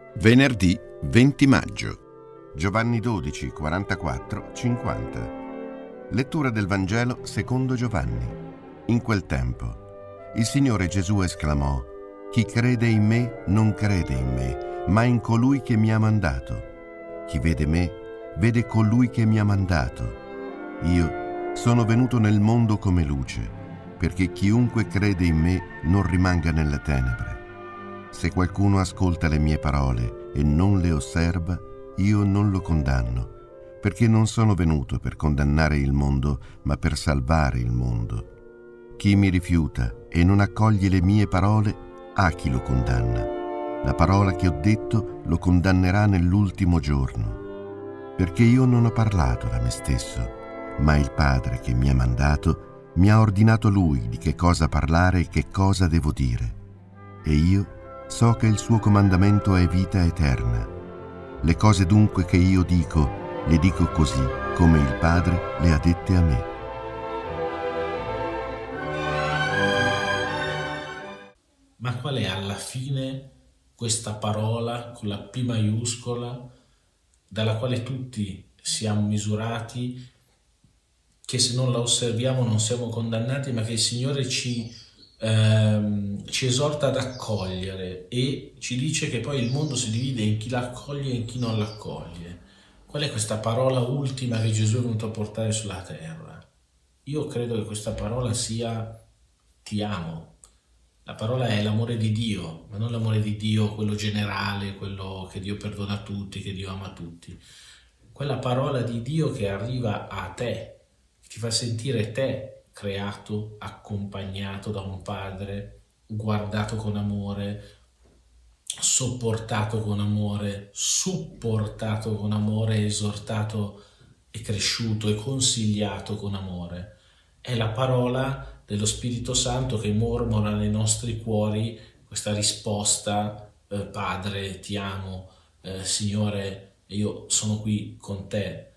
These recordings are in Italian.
Venerdì 20 maggio. Giovanni 12, 44, 50. Lettura del Vangelo secondo Giovanni. In quel tempo, il Signore Gesù esclamò: «Chi crede in me non crede in me, ma in colui che mi ha mandato. Chi vede me, vede colui che mi ha mandato. Io sono venuto nel mondo come luce, perché chiunque crede in me non rimanga nelle tenebre. Se qualcuno ascolta le mie parole e non le osserva, io non lo condanno, perché non sono venuto per condannare il mondo, ma per salvare il mondo. Chi mi rifiuta e non accoglie le mie parole, ha chi lo condanna. La parola che ho detto lo condannerà nell'ultimo giorno. Perché io non ho parlato da me stesso, ma il Padre che mi ha mandato mi ha ordinato Lui di che cosa parlare e che cosa devo dire. E io so che il suo comandamento è vita eterna. Le cose dunque che io dico, le dico così come il Padre le ha dette a me». Ma qual è alla fine questa parola con la P maiuscola dalla quale tutti siamo misurati, che se non la osserviamo non siamo condannati, ma che il Signore ci esorta ad accogliere e ci dice che poi il mondo si divide in chi l'accoglie e in chi non l'accoglie? Qual è questa parola ultima che Gesù è venuto a portare sulla terra? Io credo che questa parola sia ti amo. La parola è l'amore di Dio, ma non l'amore di Dio, quello generale, quello che Dio perdona a tutti, che Dio ama tutti. Quella parola di Dio che arriva a te, che ti fa sentire te creato, accompagnato da un Padre, guardato con amore, sopportato con amore, supportato con amore, esortato e cresciuto e consigliato con amore. È la parola dello Spirito Santo che mormora nei nostri cuori questa risposta: Padre, ti amo, Signore, io sono qui con te.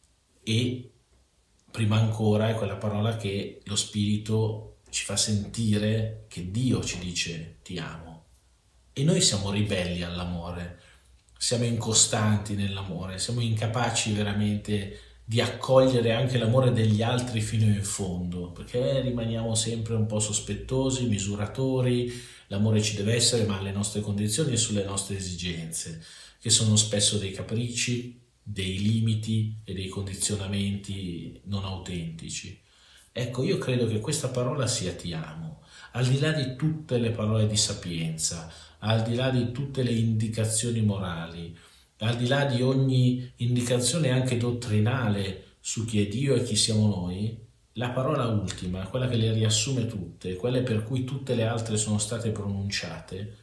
E prima ancora è quella parola che lo Spirito ci fa sentire che Dio ci dice ti amo. E noi siamo ribelli all'amore, siamo incostanti nell'amore, siamo incapaci veramente di accogliere anche l'amore degli altri fino in fondo, perché rimaniamo sempre un po' sospettosi, misuratori. L'amore ci deve essere, ma alle nostre condizioni e sulle nostre esigenze, che sono spesso dei capricci, dei limiti e dei condizionamenti non autentici. Ecco, io credo che questa parola sia ti amo, al di là di tutte le parole di sapienza, al di là di tutte le indicazioni morali, al di là di ogni indicazione anche dottrinale su chi è Dio e chi siamo noi. La parola ultima, quella che le riassume tutte, quelle per cui tutte le altre sono state pronunciate,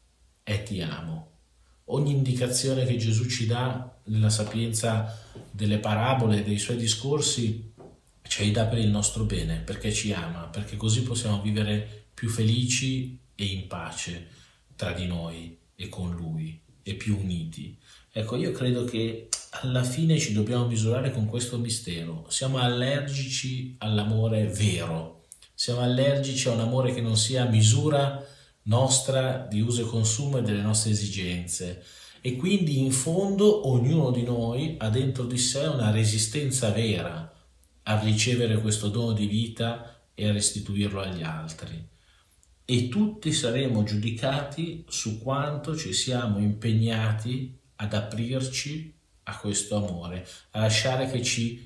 è ti amo. Ogni indicazione che Gesù ci dà nella sapienza delle parabole, dei suoi discorsi, ci dà per il nostro bene, perché ci ama, perché così possiamo vivere più felici e in pace tra di noi e con Lui, e più uniti. Ecco, io credo che alla fine ci dobbiamo misurare con questo mistero. Siamo allergici all'amore vero, siamo allergici a un amore che non sia misura nostra di uso e consumo e delle nostre esigenze, e quindi in fondo ognuno di noi ha dentro di sé una resistenza vera a ricevere questo dono di vita e a restituirlo agli altri, e tutti saremo giudicati su quanto ci siamo impegnati ad aprirci a questo amore, a lasciare che ci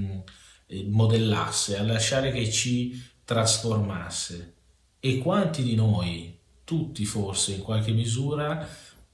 modellasse, a lasciare che ci trasformasse. E quanti di noi, tutti forse in qualche misura,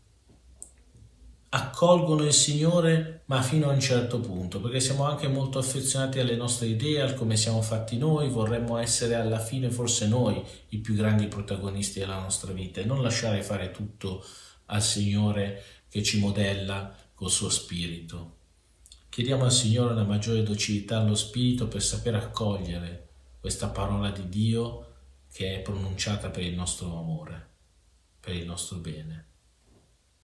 accolgono il Signore, ma fino a un certo punto, perché siamo anche molto affezionati alle nostre idee, al come siamo fatti noi, vorremmo essere alla fine forse noi i più grandi protagonisti della nostra vita e non lasciare fare tutto al Signore che ci modella col suo Spirito. Chiediamo al Signore una maggiore docilità allo Spirito per saper accogliere questa parola di Dio che è pronunciata per il nostro amore, per il nostro bene.